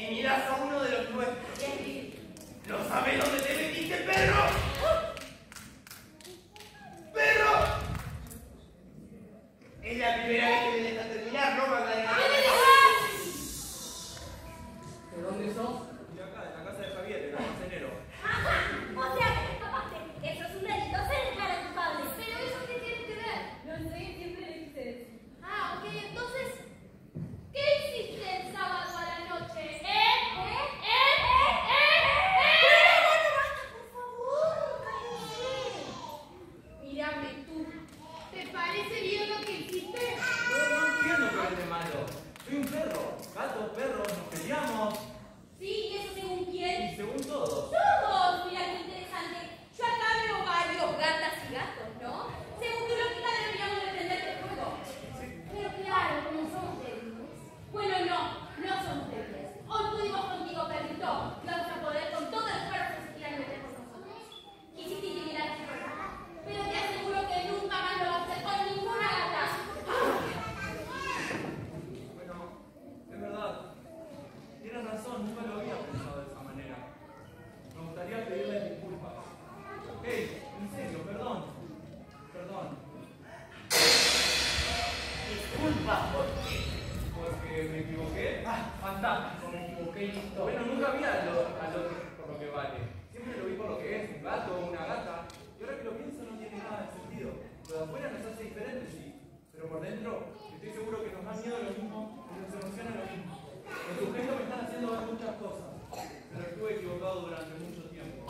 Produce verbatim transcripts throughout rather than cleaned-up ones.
eliminás a uno de los nuestros. ¿No sabes dónde te metiste, perro? ¡Perro! Es la primera vez que me dejas terminar, ¿no, Magdalena? ¿De dónde sos? De acá, de la casa de Javier, el almacenero. O sea, que te escapaste. Eso es un delito, se declara culpable. Pero eso qué tiene que ver. No sé, siempre le quise decir. Ah, ok, entonces, ¿qué hiciste el sábado a la noche? ¿Eh? ¿Eh? ¿Eh? ¿Eh? ¿Eh? Pero bueno, basta, por favor, cállate. Mírame tú, ¿te parece bien lo que hiciste? No, no entiendo qué es de malo. Soy un perro. Gatos, perros, nos peleamos. Sí, ¿y eso según quién? Y según todos. Todos, mira qué interesante. Yo acá veo varios gatas y gatos, ¿no? Según tu lógica deberíamos defender el juego. Pero claro, como somos débiles. Bueno, no, no somos débiles. Hoy pudimos contigo, perrito. Y vamos a poder con todos los perros que se quieran meter con nosotros. Quisiste intimidar a tu perra, pero te aseguro que nunca más lo vas a hacer con ninguna gata. Bueno, es verdad. Tienes razón, nunca lo había pensado de esa manera. Me gustaría pedirles disculpas. Hey, en serio, perdón. Perdón. Disculpa, ¿por qué? Porque me equivoqué. Ah, fantástico, me equivoqué y listo. Bueno, nunca vi a lo, a lo que, por lo que vale. Siempre lo vi por lo que es, un gato o una gata. Y ahora que lo pienso no tiene nada de sentido. Lo de afuera nos hace diferentes, sí. Pero por dentro, estoy seguro que nos da miedo lo mismo y nos emociona lo mismo. Los sujetos me están haciendo ver muchas cosas. Pero estuve equivocado durante mucho tiempo.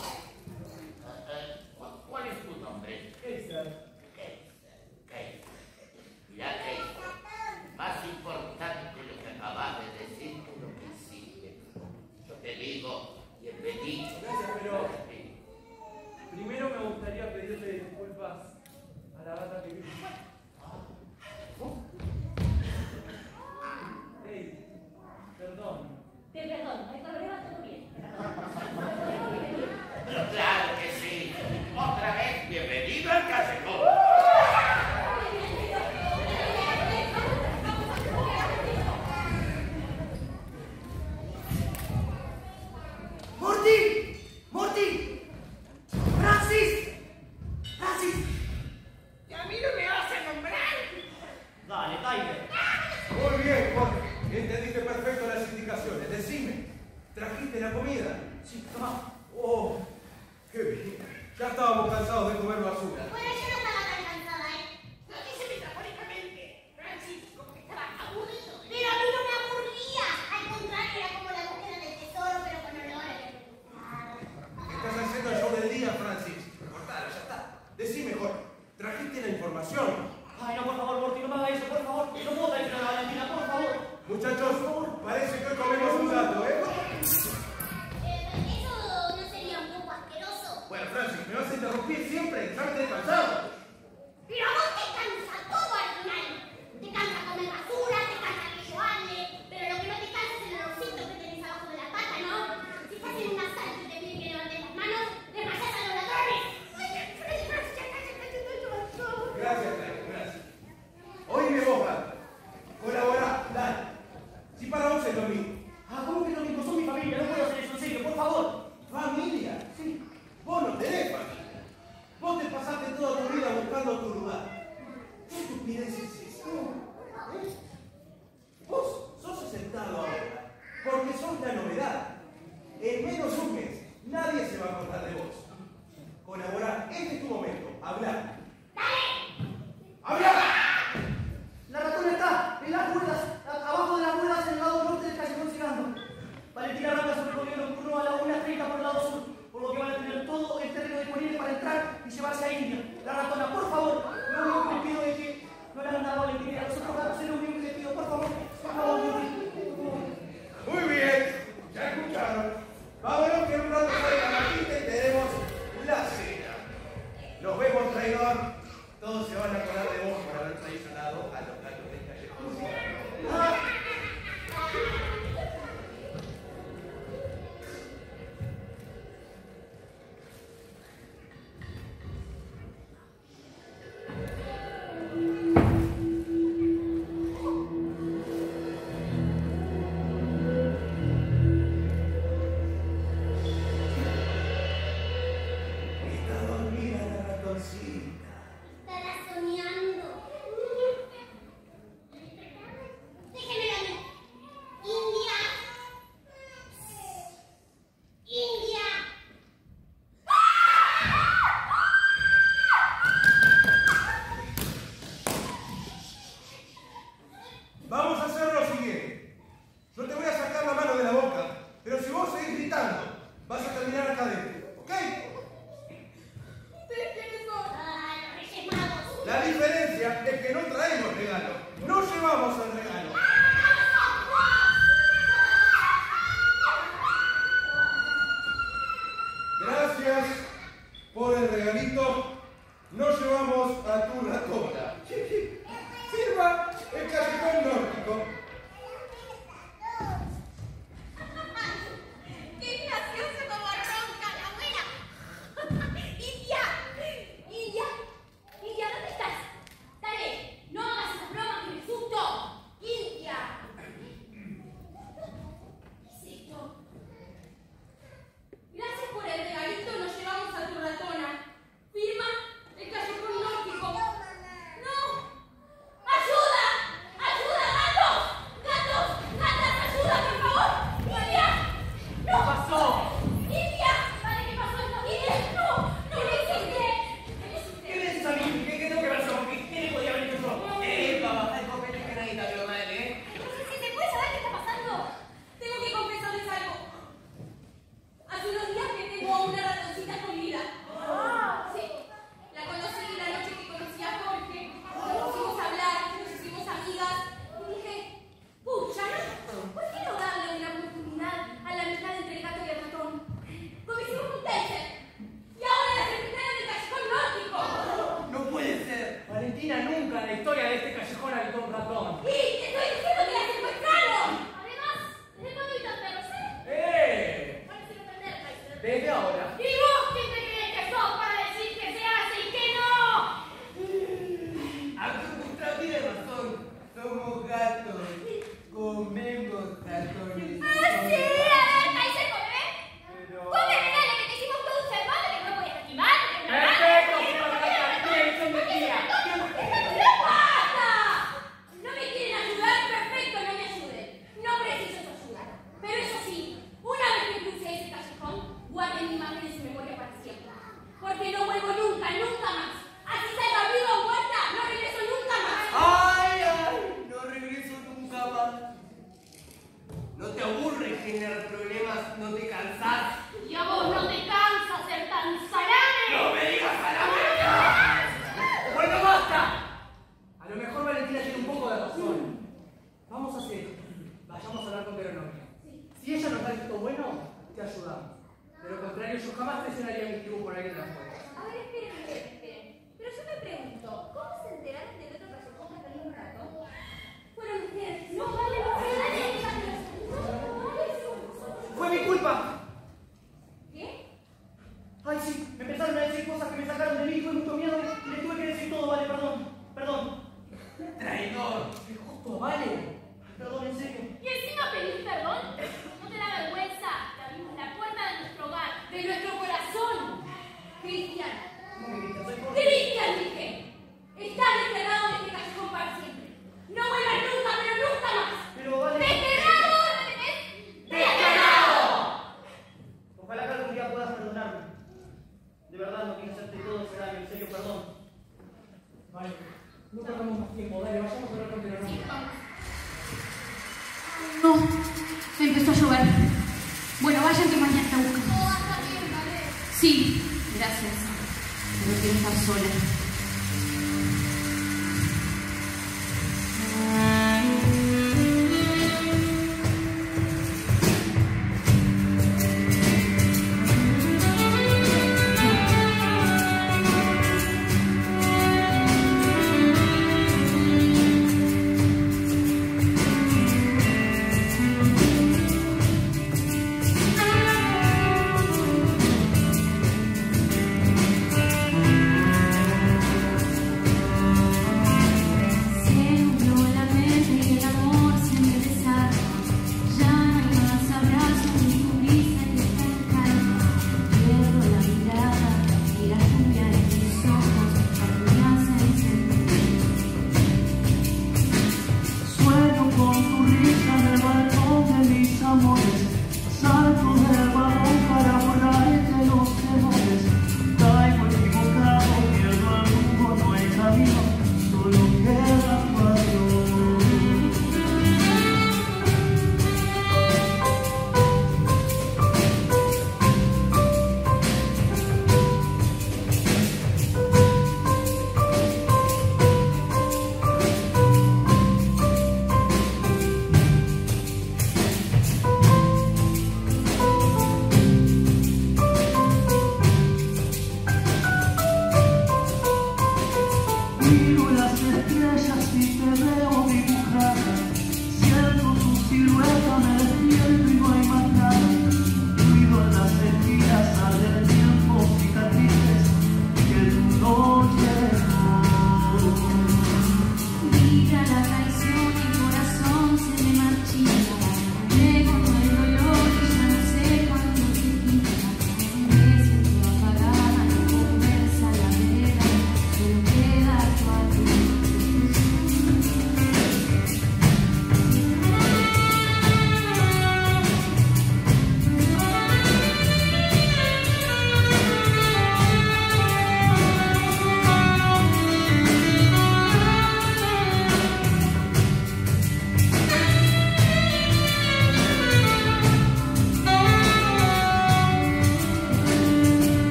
¿Cuál es tu nombre? Kaiser. Kaiser. Kaiser. Mira, Kaiser. Más importante lo que acabas de decir que lo que hiciste. Yo te digo, bienvenido. Gracias, pero primero me gustaría pedirle disculpas a la gata que vi. Hey, perdón. Te perdono, el problema todo bien. Pero claro que sí. Otra vez, bienvenido al callejón. ¡Morty! ¡Morty! ¡Francis! ¡Francis! Y a mí no me vas a nombrar. Dale, Tiger. Muy bien, Jorge. Entendiste perfecto las indicaciones. Decime, ¿trajiste la comida? Sí, toma. Oh, qué bien. Ya estábamos cansados de comer basura. Bueno, yo no estaba tan cansada, ¿eh? Lo dije metafóricamente. Francisco, que estaba aburrido. Pero a mí no me aburría. Al contrario, era como la búsqueda del tesoro, pero con olores. Estás haciendo el show del día, Francis. Cortalo, ya está. Decime, Jorge, ¿trajiste la información? Ay, no, por favor, Morty, no me haga eso, por favor. No puedo traer una Valentina, por favor. Muchachos, parece que hoy comemos un gato, ¿eh? Eh, ¿Eso no sería un poco asqueroso? Bueno, Francis, me vas a interrumpir siempre. Ya me tenés cansado. Vamos a hacer lo siguiente. Yo te voy a sacar la mano de la boca, pero si vos seguís gritando, vas a terminar acá adentro, ¿ok? ¿Ustedes quiénes son? Ah, los Reyes Magos. La diferencia es que no traemos regalo, no llevamos el regalo. Gracias por el regalito. No llevamos a tu ratona. Firma el callejón nórdico. ¡Qué gracioso como ronca la abuela! ¡India! ¡India! ¡India, ¿dónde estás? Dale, no hagas esas bromas que me susto. ¡India! ¿Qué es esto? Gracias por el regalito, nos llevamos a tu ratona. Firma el callejón nórdico. ¡No! ¡Ayuda! ¡Ayuda, gatos! ¡Gatos! ¡Gatas, ayuda, por favor! ¡India! ¡No! ¿Qué pasó? ¡India! Vale, ¿qué pasó esto? ¡India! ¡No! ¡No lo hiciste! ¡No lo hiciste! ¿Qué me dices a mí? ¿Qué, qué tengo que ver yo? ¿Qué, ¿Quién le podía haber hecho yo? ¡Eh, papá! El copete que nadie te vio mal, ¿eh? No sé si te puedes saber qué está pasando. Tengo que confesarles algo. Hace unos días que tengo a una ratoncita escondida. Sí. La conocí la noche que conocí a Jorge. Nos pusimos a hablar, nos hicimos amigas. Y dije, pucha, ¿no? ¿Por qué no darle una oportunidad a la amistad entre el gato y el ratón? Porque hicimos un taser. Y ahora la secretaria del callejón nórdico. ¡No puede ser! Valentina, nunca en la historia de este callejón habitó un ratón. ¡Y te estoy diciendo que la secuestraron! Además, ¿desde cuándo hay tantos perros, eh? ¡Eh! Parece no entender, Kaiser. Desde ahora. ¿Y vos quién te crees que sos para decir que se hace y que no? Agustra tiene razón. Somos gatos. Comemos ratones. ¡Ah, sí! A ver, Kaiser, come. Pero... Come, dale, que te hicimos todo un sermón de que no podías esquivar. ¡Perfecto! ¡Son mentiras! No me quieren ayudar, perfecto, no me ayuden. No preciso su ayuda. Pero eso sí, una vez que cruce ese callejón, guarden mi imagen en su memoria para siempre. Porque no vuelvo nunca, nunca más. Así salga viva o muerta, no regreso nunca más. ¡Ay, ay! No regreso nunca más. ¿No te aburre generar problemas? ¿No te cansás? Y a vos no te cansa ser tan salame. ¡No me digas a la ¡Bueno, basta! A lo mejor Valentina tiene un poco de razón. Vamos a hacer esto. Vayamos a hablar con Veronovia. Si ella nos da esto bueno, te ayudamos. De lo contrario, yo jamás presionaría mi tribu por alguien de afuera. A ver, esperen, esperen, esperen. Pero yo me pregunto, ¿cómo se enteraron del otro callejón que tenía un rato? Fueron ustedes. No, vale, no, dale, dale. ¡Fue mi culpa! ¿Qué? Ay, sí, me empezaron a decir cosas que me sacaron de mí, tuve mucho miedo y le tuve que decir todo, vale, perdón, perdón. traidor! ¡Qué justo, vale! Perdón, en serio. ¿Y encima pedís perdón? ¿No te da vergüenza? Te abrimos la puerta de nuestro hogar, de nuestro corazón. Cristian. ¿Cómo que grita? Soy Jorge. Cristian, dije. Estás desterrado de este callejón para siempre. No vuelvas nunca, pero nunca más. Pero vale. ¡Desterrado! ¿No entendés? ¡Desterrado! Ojalá que algún día puedas perdonarme. De verdad no quiero hacerte todo ese daño, en serio, perdón. Vale, no perdamos más tiempo, dale, vayamos a hablar con Veronovia. Sí, vamos. No, empezó a llover. Bueno, vayan que mañana te buscan. Todo está bien, ¿vale? Sí, gracias. Pero quiero estar sola.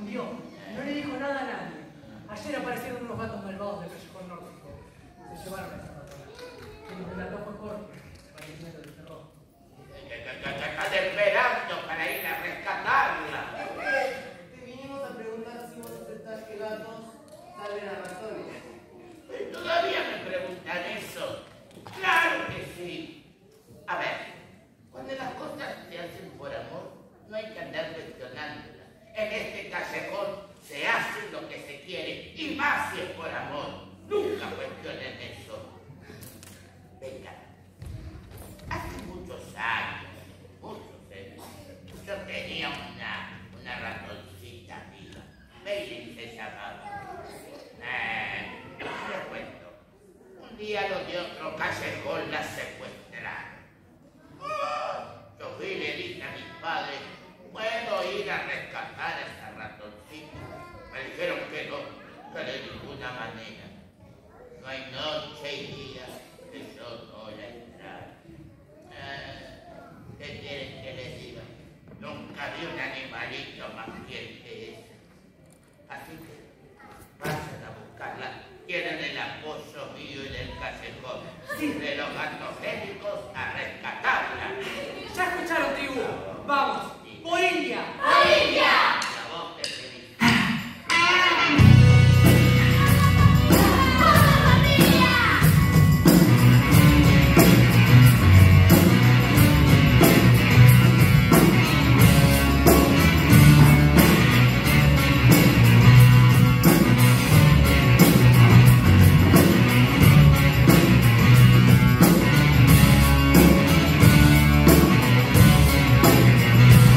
escondió. No le dijo nada a nadie. Ayer aparecieron unos gatos malvados del callejón nórdico. Se llevaron a esa ratona. Quien nos relató fue Jorge, fallecimiento del terror. Estás esperando para ir a rescatarla. Te vinimos a preguntar si vos aceptás que gatos salven a ratones. Todavía me preguntan eso. Claro que sí. A ver, cuando las cosas se hacen por amor, no hay que andar cuestionándolas. En este callejón se hace lo que se quiere, y más si es por amor. Nunca cuestionen eso. Venga, hace muchos años, muchos años, yo tenía una, una ratoncita viva. Bailey se llamaba. Eh, les cuento. Un día los de otro callejón la secuestraron. Yo fui y le dije a mis padres, ¿puedo ir a rescatar a esa ratoncita? Me dijeron que no, que de ninguna manera. No hay noche y día que yo no la extraño. Ah, ¿qué quieren que les diga? Nunca vi un animalito más fiel que ese. Así que vayan a buscarla. Tienen el apoyo mío y del callejón. Sí. De los gatos génicos a rescatarla. Ya escucharon, tribu. Vamos. ¡Por India! ¡A India! La voz de Feliz. Thank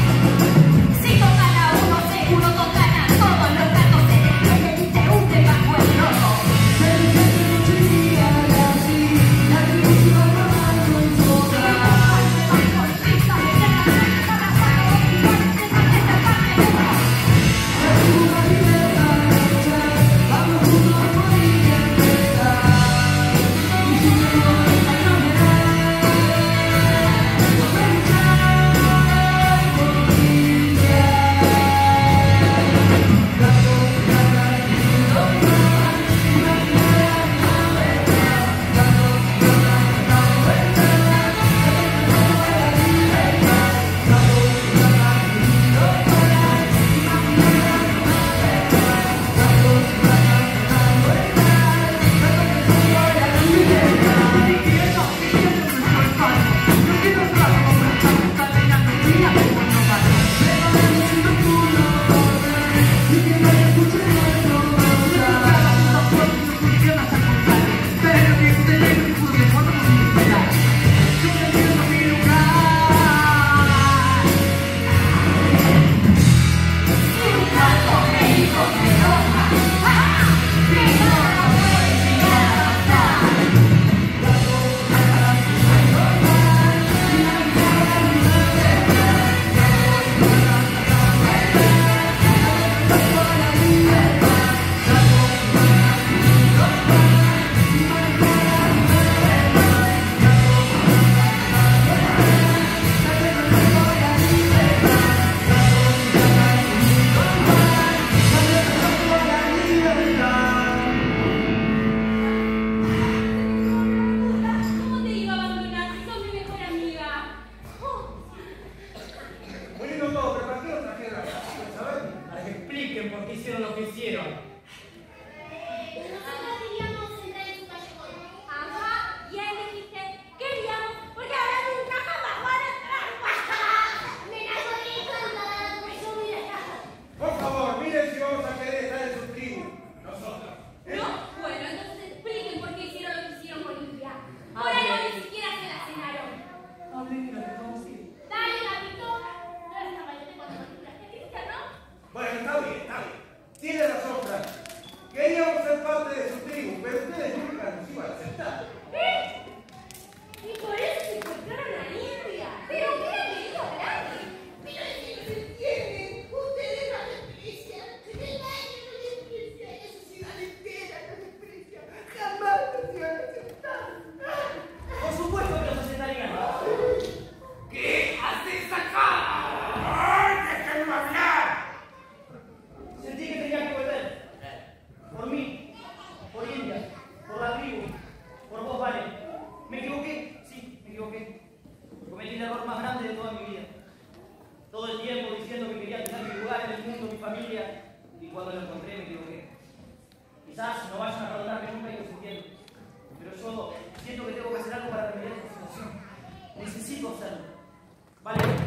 a notar que nunca ellos entienden. Pero yo siento que tengo que hacer algo para remediar esta situación. Necesito hacerlo. Vale.